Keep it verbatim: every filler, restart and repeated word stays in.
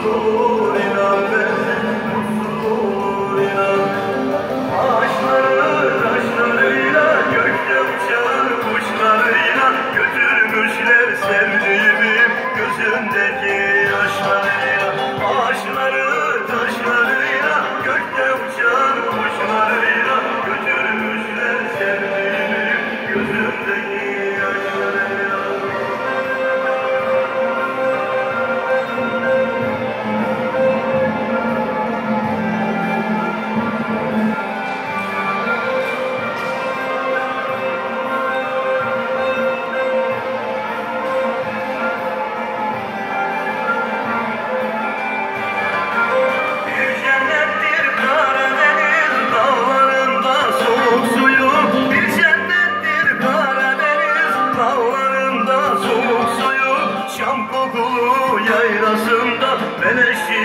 mutsuzdur inan, bensiz mutsuzdur inan. Ağaçları taşlarıyla, gökte uçan kuşlarıyla götürmüşler sevdiğimi gözündeki yaşlarıyla. Ağaçları taşlarıyla, gökte uçan kuşlarıyla götürmüşler sevdiğimi gözündeki yaşlarıyla. Şam kokulu yaylasında beleşi